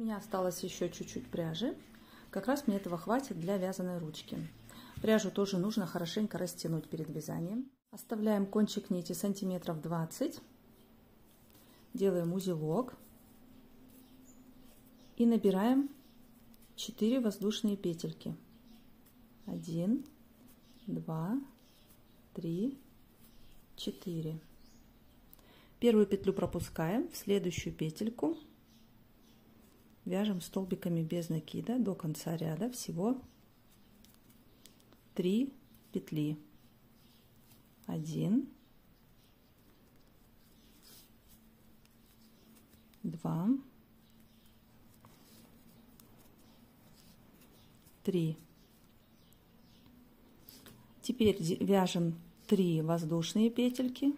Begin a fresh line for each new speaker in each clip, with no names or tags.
меня осталось еще чуть-чуть пряжи. Как раз мне этого хватит для вязаной ручки. Пряжу тоже нужно хорошенько растянуть перед вязанием. Оставляем кончик нити сантиметров 20. Делаем узелок. И набираем 4 воздушные петельки. 1, 2, 3, 4. Первую петлю пропускаем, в следующую петельку вяжем столбиками без накида до конца ряда, всего 3 петли. 1, 2, 3. Теперь вяжем 3 воздушные петельки,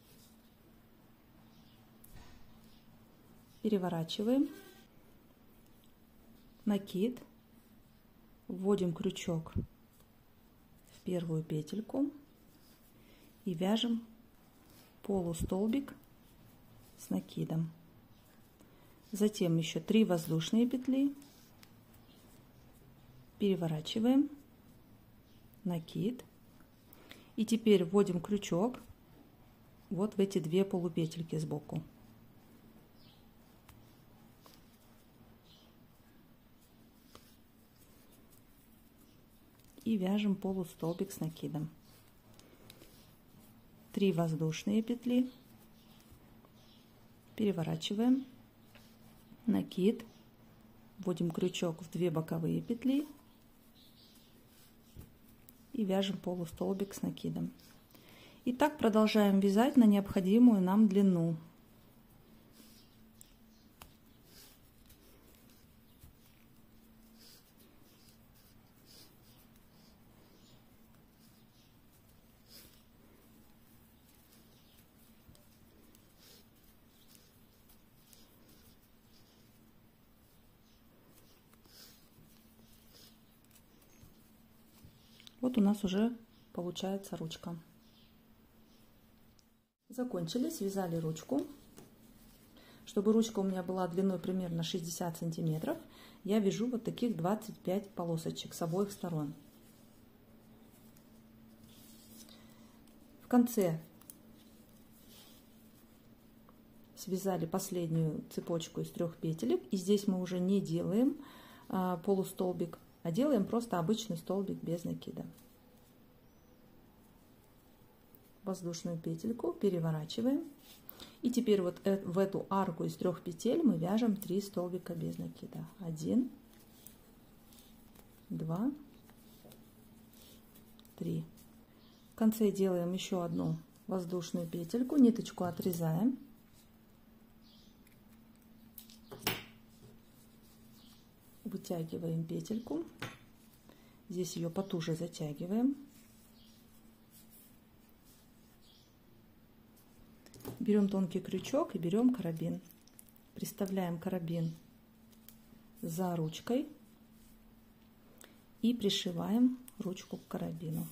переворачиваем, накид, вводим крючок в первую петельку и вяжем полустолбик с накидом. Затем еще 3 воздушные петли, переворачиваем, накид, и теперь вводим крючок вот в эти 2 полупетельки сбоку. И вяжем полустолбик с накидом. 3 воздушные петли, переворачиваем, накид, вводим крючок в 2 боковые петли и вяжем полустолбик с накидом. И так продолжаем вязать на необходимую нам длину. Вот у нас уже получается ручка. Закончили, связали ручку. Чтобы ручка у меня была длиной примерно 60 сантиметров, я вяжу вот таких 25 полосочек с обоих сторон. В конце связали последнюю цепочку из 3 петелек, и здесь мы уже не делаем полустолбик, а делаем просто обычный столбик без накида. Воздушную петельку переворачиваем, и теперь вот в эту арку из 3 петель мы вяжем 3 столбика без накида. 1, 2, 3. В конце делаем еще одну воздушную петельку, ниточку отрезаем. Вытягиваем петельку, здесь ее потуже затягиваем, берем тонкий крючок и берем карабин, приставляем карабин за ручкой и пришиваем ручку к карабину.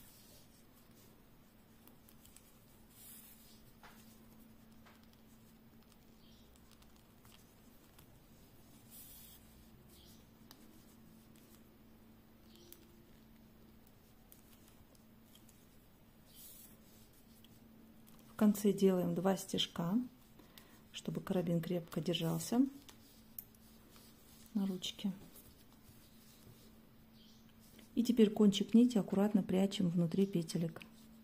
В конце делаем 2 стежка, чтобы карабин крепко держался на ручке. И теперь кончик нити аккуратно прячем внутри петелек.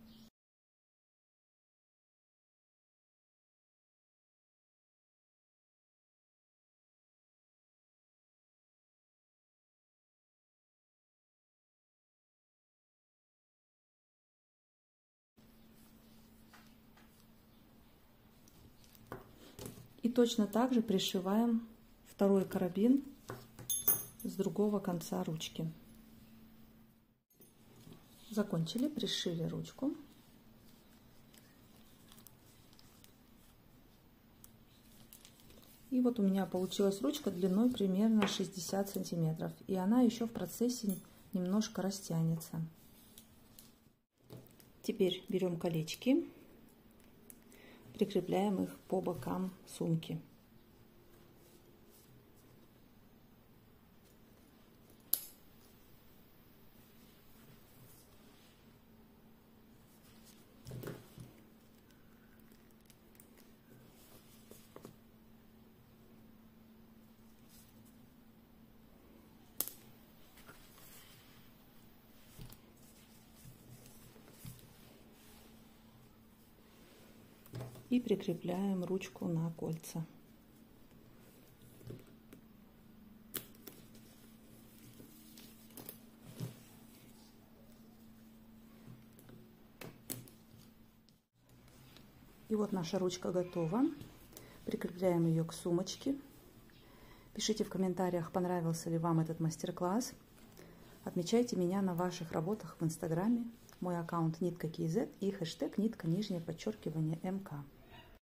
И точно так же пришиваем второй карабин с другого конца ручки. Закончили, пришили ручку. И вот у меня получилась ручка длиной примерно 60 сантиметров. И она еще в процессе немножко растянется. Теперь берем колечки. Прикрепляем их по бокам сумки. И прикрепляем ручку на кольца. И вот наша ручка готова. Прикрепляем ее к сумочке. Пишите в комментариях, понравился ли вам этот мастер-класс. Отмечайте меня на ваших работах в инстаграме. Мой аккаунт Нитка KZ и хэштег Нитка _МК.